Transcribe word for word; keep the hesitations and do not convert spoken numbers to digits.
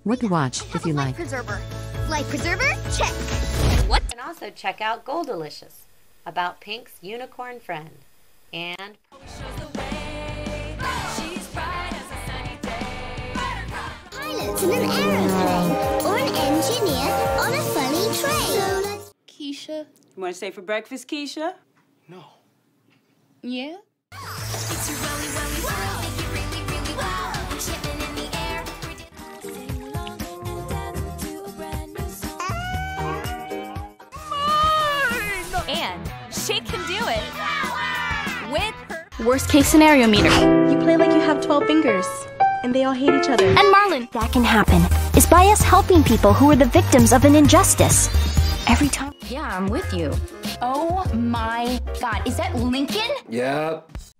What to watch if you like. Life preserver. Life preserver? Check. What? And also check out Goldelicious, about Pink's unicorn friend. And Pilots in an aeroplane, or an engineer on a funny train. So let's... Keisha? You want to stay for breakfast, Keisha? No. Yeah? It's a really, really wow. Think you really, really wow. Shipping in the air. Sing along and dance to a brand new song. And she can do it with her Worst case scenario meter. You play like you have twelve fingers, and they all hate each other. And Marlon, that can happen is by us helping people who are the victims of an injustice. Every time. Yeah, I'm with you. Oh my god, is that Lincoln? Yep.